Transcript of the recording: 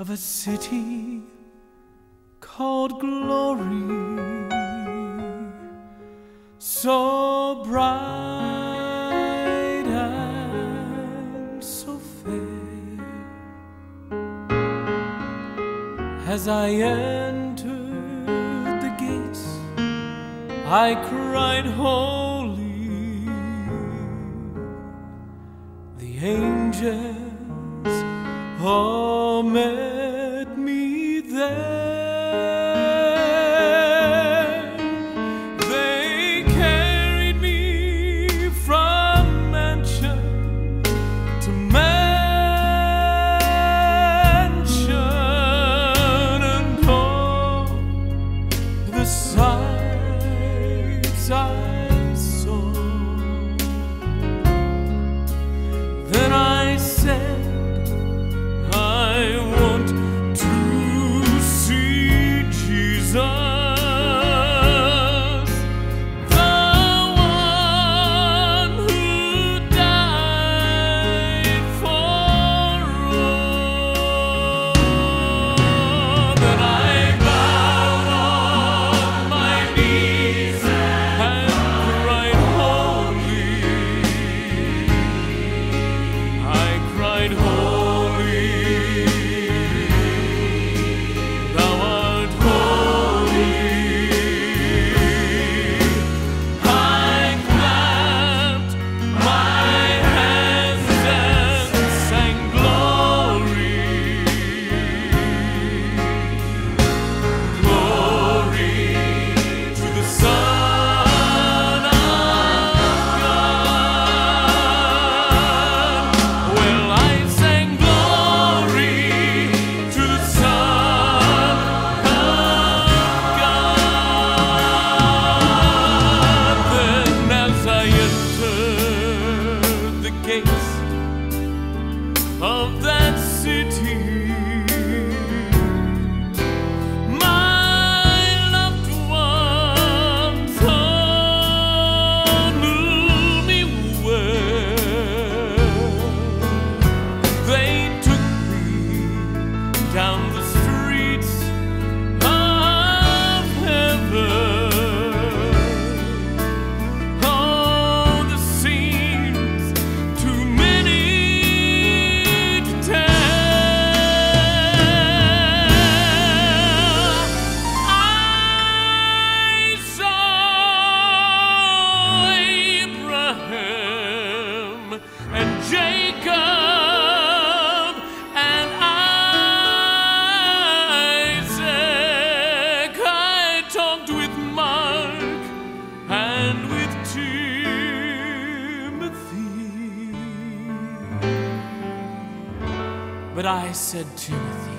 of a city called Glory, so bright and so fair. As I entered the gates, I cried, holy. The angels all met me there. They carried me from mansion to mansion, and all the sights I saw. Then I said, of that city, my loved ones all knew me well. They took me down the streets of heaven. And Jacob and Isaac, I talked with Mark and with Timothy. But I said, Timothy,